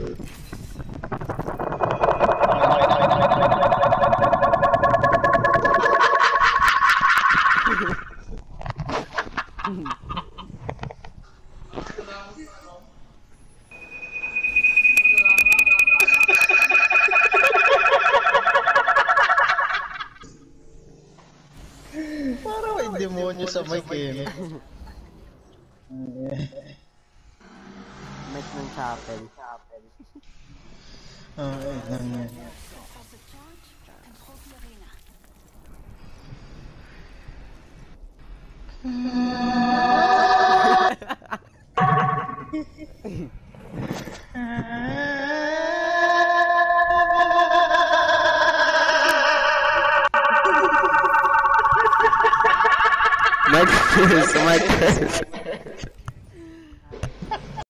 Parang may demonyo sa mic eh. Mic ng chapel. Lang yan. Mic first.